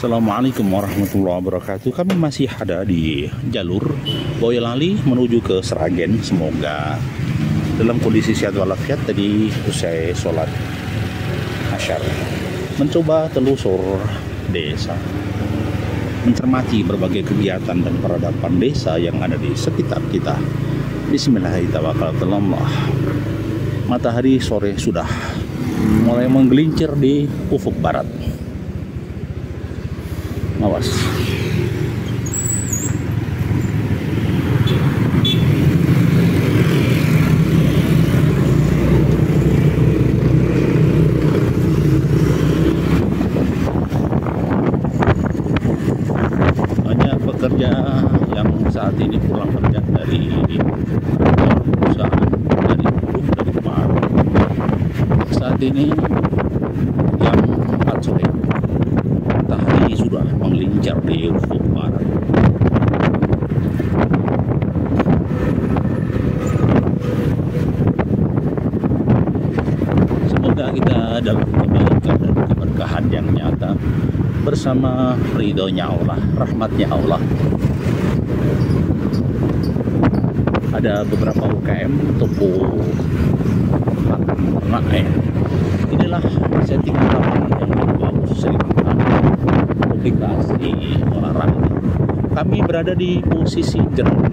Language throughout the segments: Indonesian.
Assalamualaikum warahmatullahi wabarakatuh. Kami masih ada di jalur Boyolali menuju ke Sragen. Semoga dalam kondisi sehat walafiat. Tadi usai sholat asyar mencoba telusur desa, mencermati berbagai kegiatan dan peradaban desa yang ada di sekitar kita. Bismillahirrahmanirrahim. Matahari sore sudah mulai menggelincir di ufuk barat. Awas. Banyak pekerja yang saat ini pulang kerja dari perusahaan, dari Bandung, dari Palu. Saat ini jam 4 sore. Matahari sudah menggelincir di ufuk barat. Semoga kita dapat kebaikan dan keberkahan yang nyata bersama ridhonya Allah, rahmatnya Allah. Ada beberapa UKM toko makan ternak ya. Inilah setting lapangan yang bagus, publikasi olahraga. Kami berada di posisi jalan,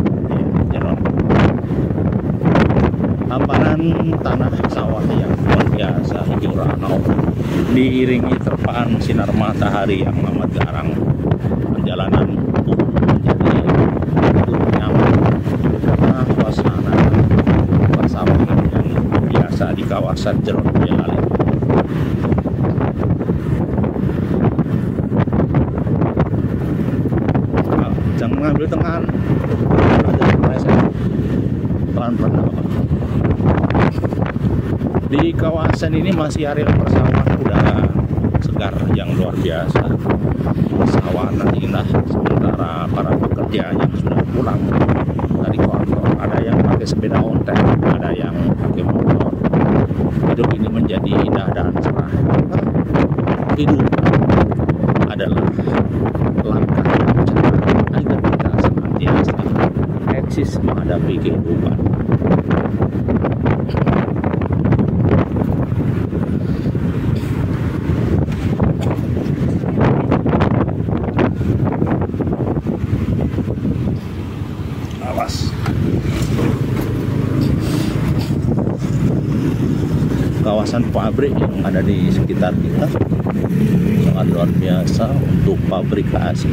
hamparan tanah sawah yang luar biasa hijau ranau, diiringi terpaan sinar matahari yang amat garang. Perjalanan pun menjadi nyaman karena suasana bersama yang biasa di kawasan Jeron Boyolali. Jangan ngambil tengah, ada pelan-pelan. Di kawasan ini masih area persawahan udara segar yang luar biasa. Persawahan indah, sementara para pekerja yang sudah pulang dari kantor, ada yang pakai sepeda ontel, ada yang pakai motor. Hidup ini menjadi indah dan cerah. Hidup adalah langkah cerah agar kita senantiasa eksis menghadapi kehidupan. Awas. Kawasan pabrik yang ada di sekitar kita sangat luar biasa untuk pabrikasi.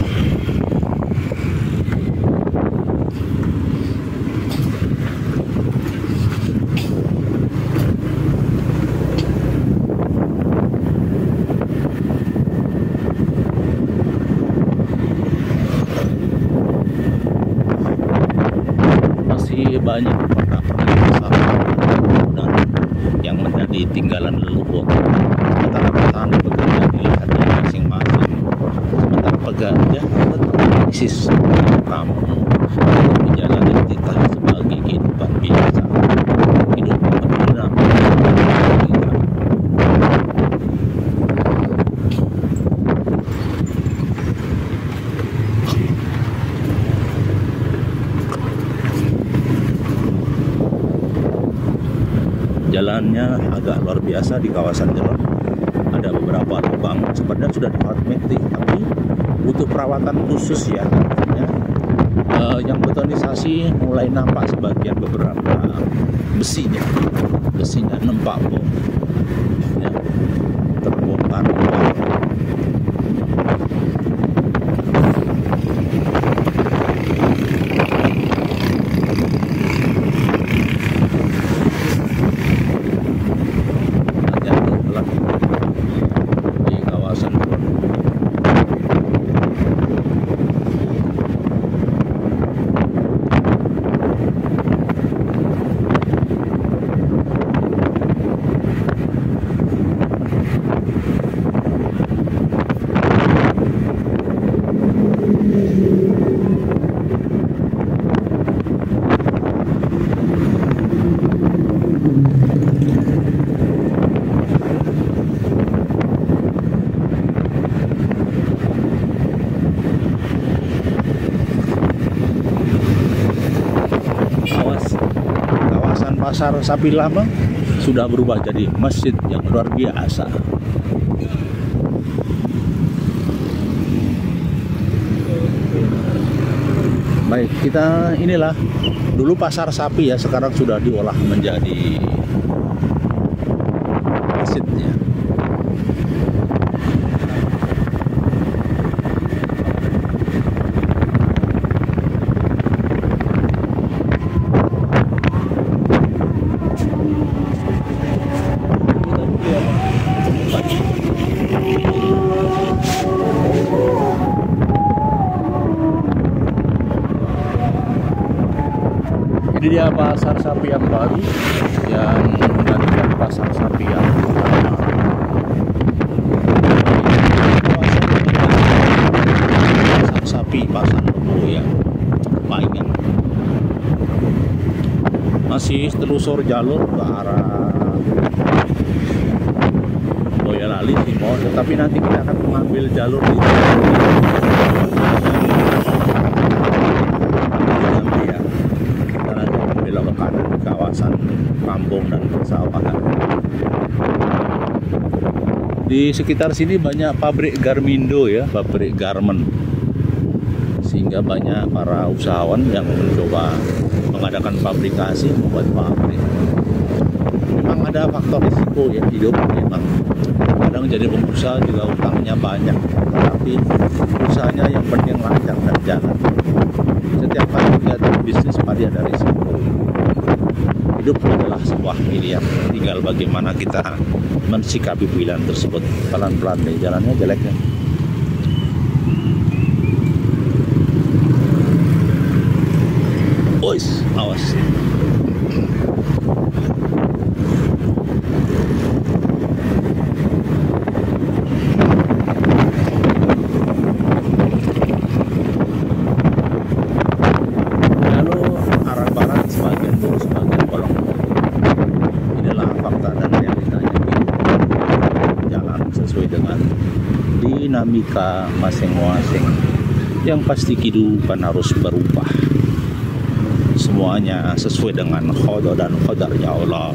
Masih banyak pernak-pernik yang menjadi tinggalan leluhur. Sementara petani bekerja dilihat di masing-masing. Sementara pekerja tetap eksis di kampung, menjalani titah sebagai kehidupan biasa. Hidup berbeda. Jalannya agak luar biasa di kawasan Jeron. Ada beberapa lubang, sebenarnya sudah diperbaiki, tapi butuh perawatan khusus ya. Yang betonisasi mulai nampak sebagian beberapa besinya nempak ya, terbongkar. Di kawasan pasar sapi lama sudah berubah jadi masjid yang luar biasa. Baik, kita inilah dulu pasar sapi ya, sekarang sudah diolah menjadi masjidnya. Ini dia pasar sapi yang baru yang menggantikan pasar sapi yang lama. Pasar sapi, pasar Rebo ya, palingan. Masih telusur jalur ke arah Boyolali Timor, tetapi nanti kita akan mengambil jalur di kawasan kampung dan persawahan. Di sekitar sini banyak pabrik Garmindo ya, pabrik garment, sehingga banyak para usahawan yang mencoba mengadakan pabrikasi, membuat pabrik. Memang ada faktor risiko ya, hidup memang kadang jadi pengusaha juga utangnya banyak, tapi usahanya yang penting lancar dan jalan. Setiap kali kegiatan bisnis pasti ada risiko. Hidup adalah sebuah pilihan, tinggal bagaimana kita mensikapi pilihan tersebut. Pelan-pelan deh jalannya, jeleknya. Ois, awas. Dinamika masing-masing, yang pasti kehidupan harus berubah, semuanya sesuai dengan qada dan qadarnya Allah.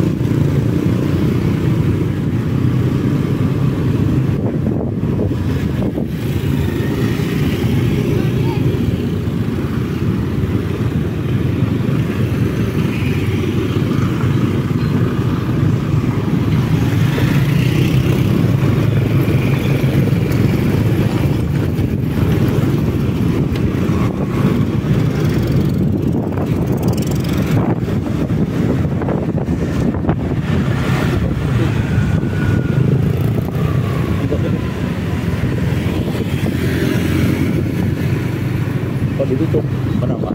Kok ditutup? Kenapa?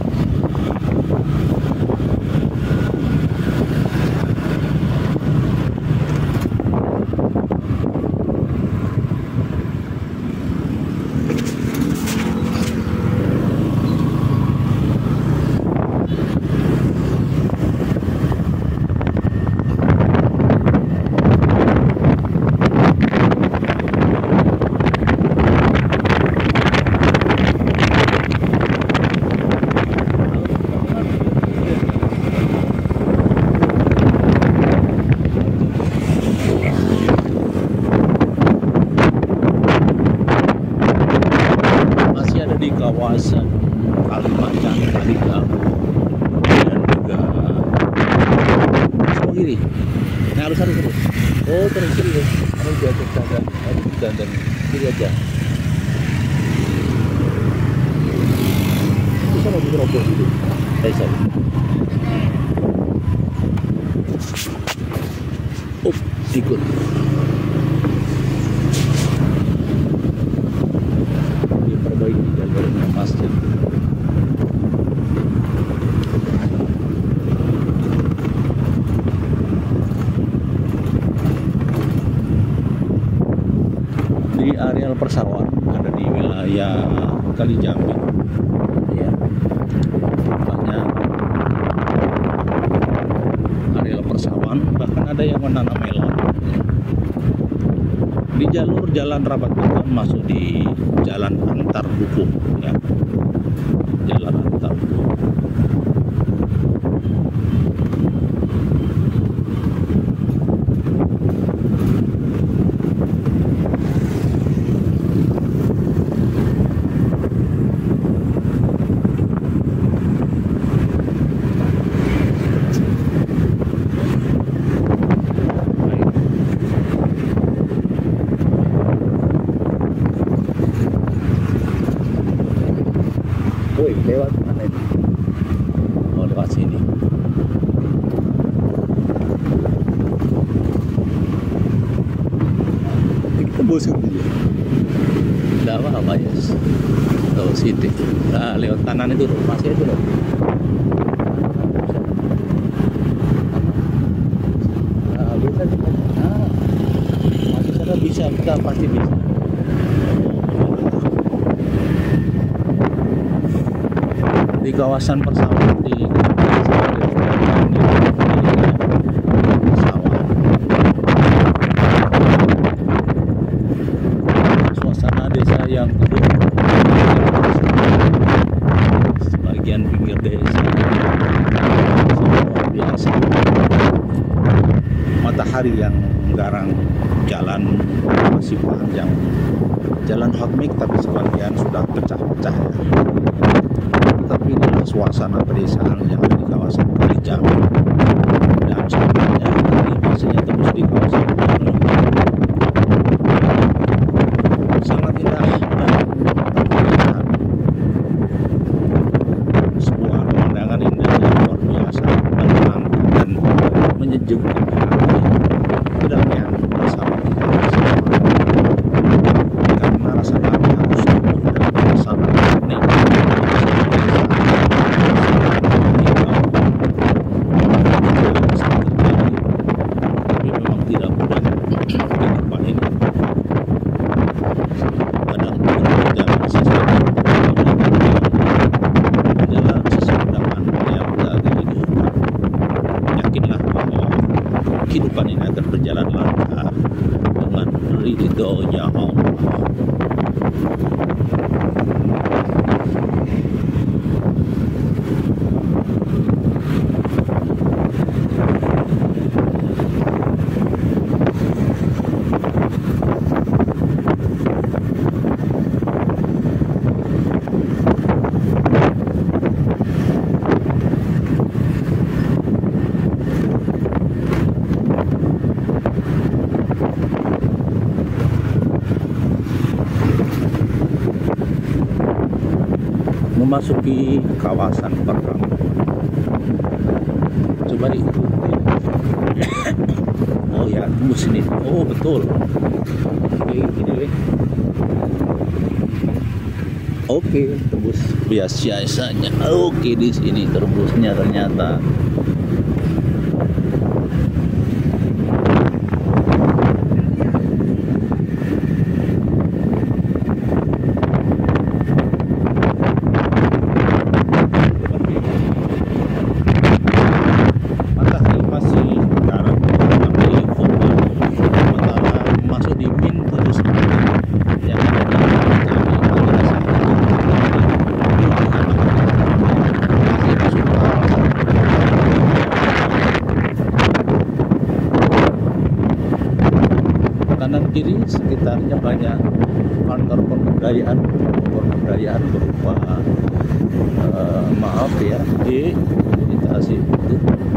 Kawasan Kalimantan, Kaligawe, dan juga semua kiri. Nah, harus terus. Oh, terus. Harus diatur dandan, harus dandan kiri aja. Bisa mau dirobos gitu. Bisa. Ikut. Diperbaiki jalurnya masjid. Di areal persawahan ada di wilayah Kalijambi. Ya. Banyak areal persawahan, bahkan ada yang menanam melon. Di jalur jalan Rabat Batam masuk di jalan antar hukum ya, jalan antar hukum. Woi, lewat mana ini? Oh, lewat sini. Kita bosan dulu. Tidak apa-apa ya. Tahu sini. Nah, lewat kanan itu masih itu loh. Nah, bisa kita. Nah, masih sana bisa, kita pasti bisa. Di kawasan persawahan di sawah. Suasana desa yang teduh, sebagian pinggir desa luar biasa. Matahari yang menggarang jalan masih panjang, jalan hotmik tapi sebagian sudah pecah-pecah ya. Tapi inilah suasana pedesaan yang ada di kawasan Kalijaga dan sebenarnya dari biasanya tembus di kawasan ini sangat indah dan terlihat sebuah pemandangan indah yang luar biasa, tenang dan menyejukkan hati, kedamaian bersama kita bersama, karena rasa damai harus tumbuh dan bersama ini. Kehidupan ini akan berjalan lancar dengan ridhonya Allah. Memasuki kawasan perkampungan. Coba diikuti. Oh ya, tembus ini. Oh betul. Oke, gini deh. Oke, tembus biasanya. Oke, di sini tembusnya ternyata. Kanan kiri sekitarnya banyak kantor pemberdayaan berupa maaf ya editasi itu.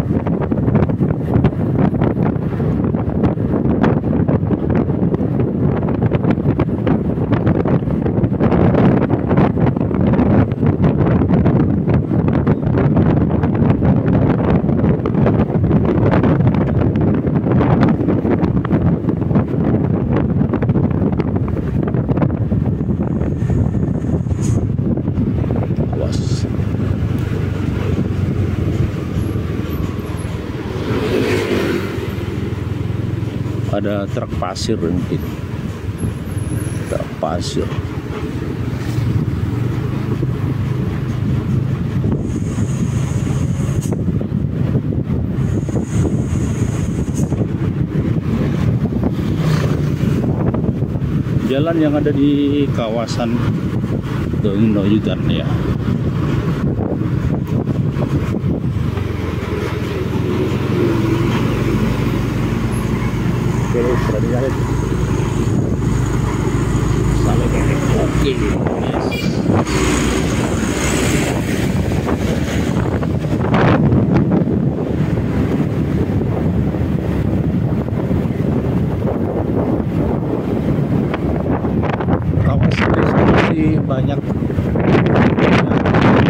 Ada truk pasir mungkin, truk pasir. Jalan yang ada di kawasan Doyudan ya. Oke, kawasan desa masih banyak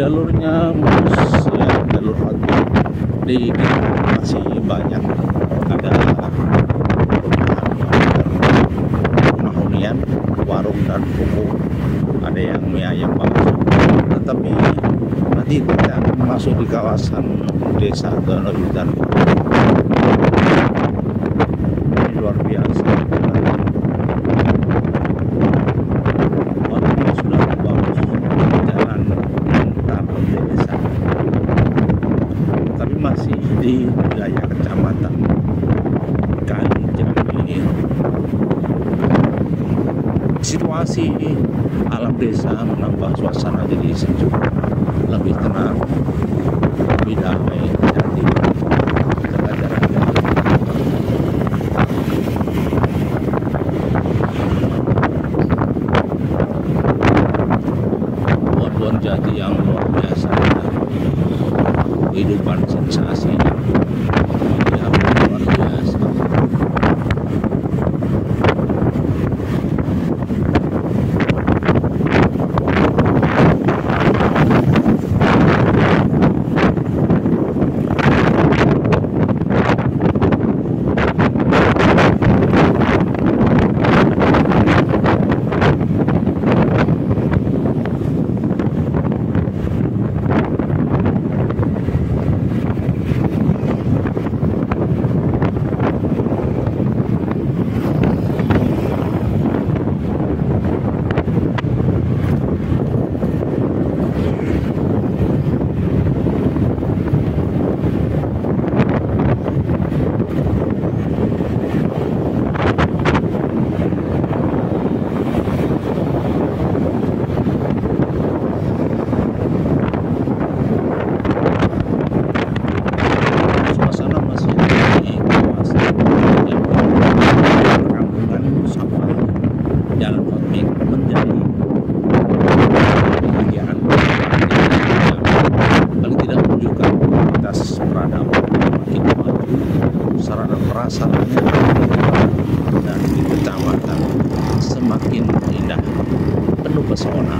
jalurnya mulus ya, jalur outbound di masih banyak. Ada rumah hunian, warung dan toko, ada yang mie ayam bakso. Tetapi nanti kita akan masuk di kawasan desa Donohutan. Ini luar biasa. Waktunya sudah bagus, jalan antar desa, tapi masih di wilayah kecamatan Kanjeng. Situasi alam desa menambah suasana jadi sejuk, lebih tenang, lebih damai, jadi jalan-jalan. Pohon jati yang luar biasa, kehidupan sensasi yang luar biasa. Sarana prasarannya dan di kecamatan semakin indah, penuh pesona.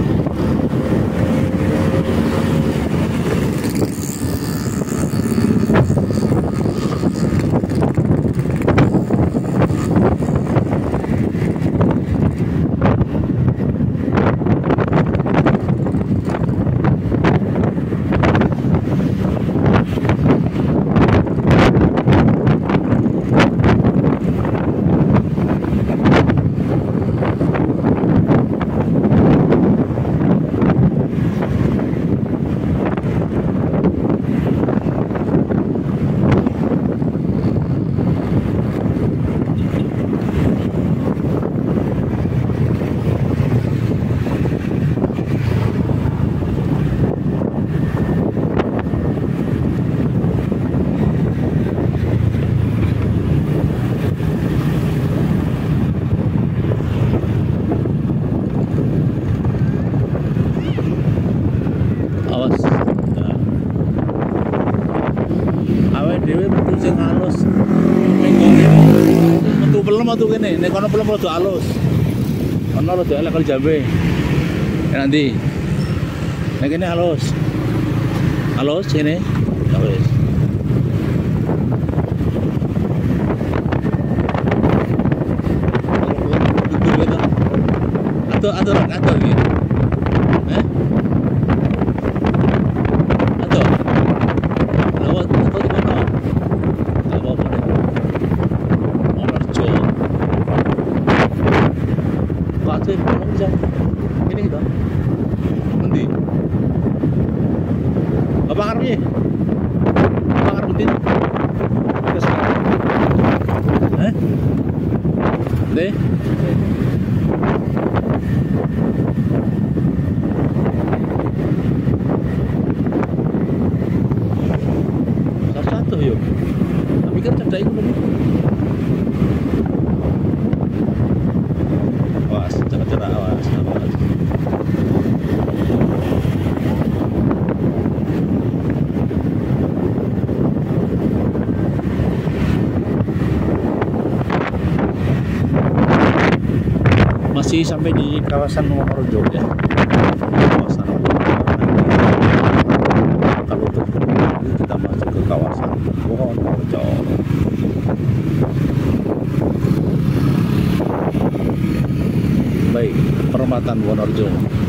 Awas awake dhewe metu sing halus mengkone metu pelem metu kene nek kono pelem rada halus ono rada elek kali jambe nanti nek kene halus kene ya wis atau gitu ini gitu nanti apa karena apa karena penting deh satu yuk tapi kan cerdas itu awas cerah awas. Masih sampai di kawasan Wonorejo ya, kawasan Kecamatan Wonorejo.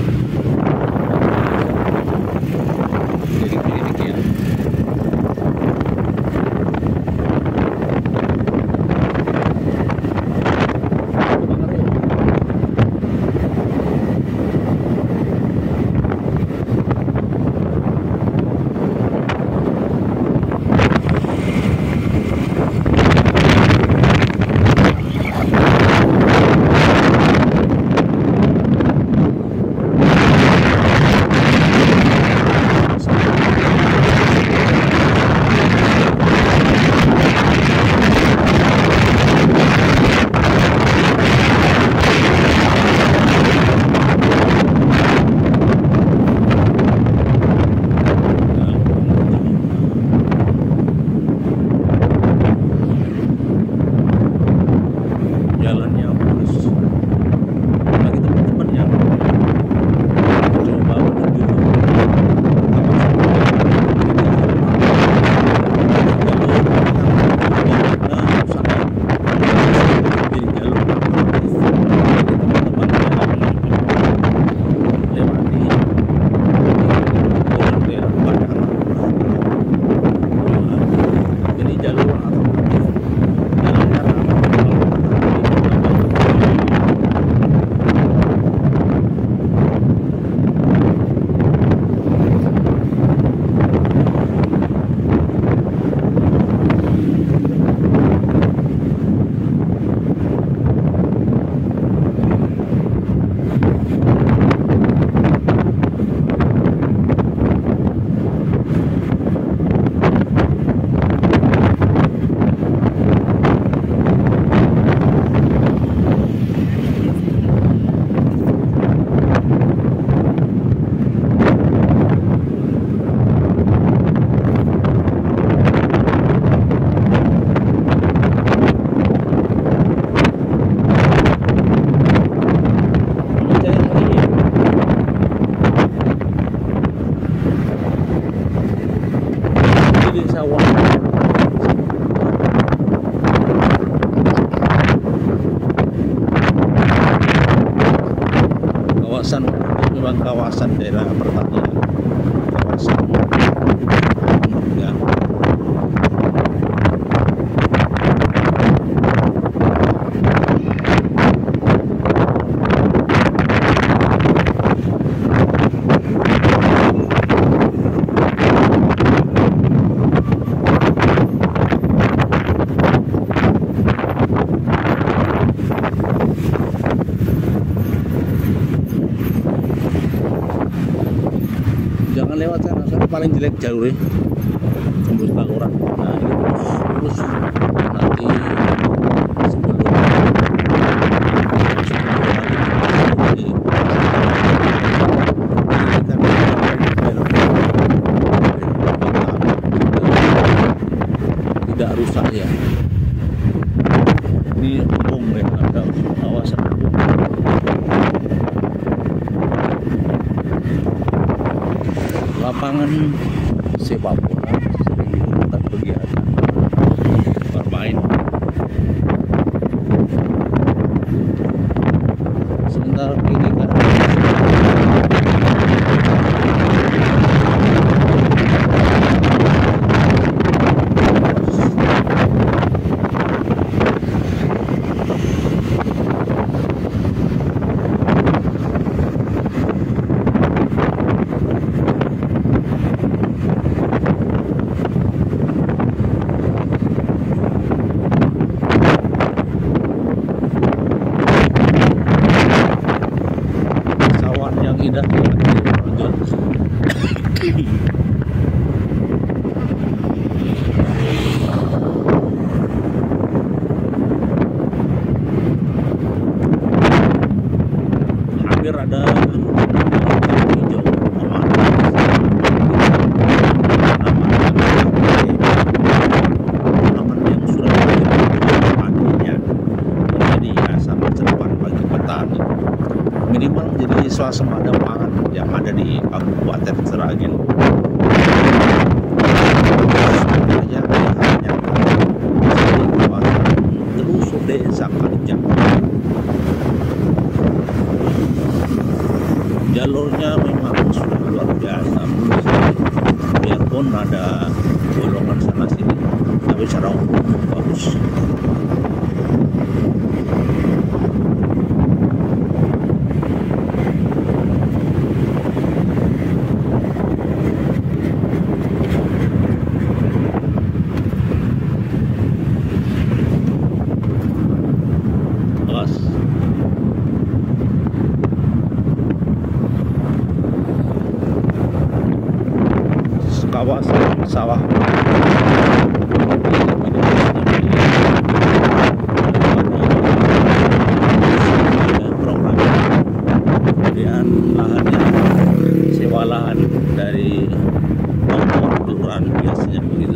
Jadi klinik ya. Jalannya mulus. Bagi teman-teman yang coba menuju jadi jalur alternatif. Kawasan memang kawasan daerah pertanian, kawasan ya. Jangan lewat sana, sana paling jelek jalurnya tembus Tangerang. Nah ini terus nanti sebelum tidak rusak ya. Ini umum ya, ada kawasan umum. Lapangan sepak bola sering tempat kegiatan bermain. Sebentar ini kan indah ya, hampir ada hijau taman yang sudah padinya menjadi sangat cepat bagi petani, minimal jadi swasembada pangan yang ada di Kabupaten Sragen. Terus desa Kalijang. jalurnya memang sudah luar biasa mulus sekali. Biarpun ada bolongan sana sini, tapi secara umum bagus. Kawasan sawah kemudian lahannya sewa lahan dari kelurahan biasanya begitu.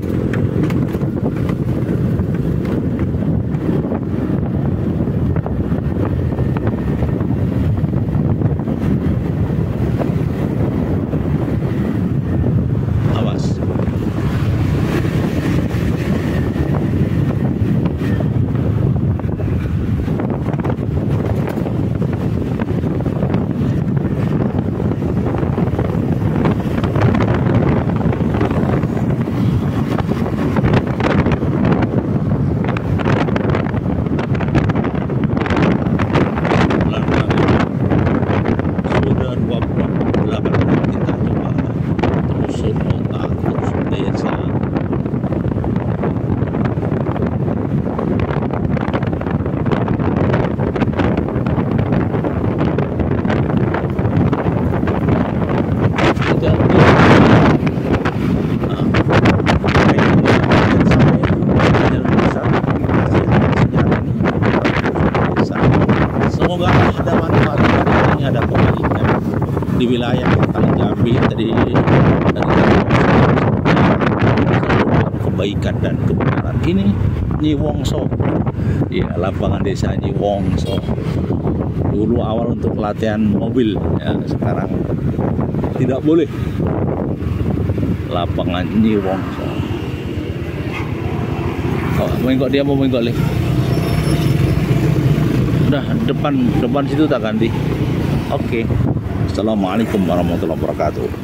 Semoga ada manfaat, ada kebaikan di wilayah Kali Jambi dari kebaikan dan kebenaran. Ini Nyiwongso, ya, lapangan desa Nyiwongso. Dulu awal untuk latihan mobil, ya, sekarang tidak boleh. Lapangan Nyiwongso. Oh, menggok dia mau menggok leh. Udah depan situ tak ganti. Oke. Assalamualaikum warahmatullahi wabarakatuh.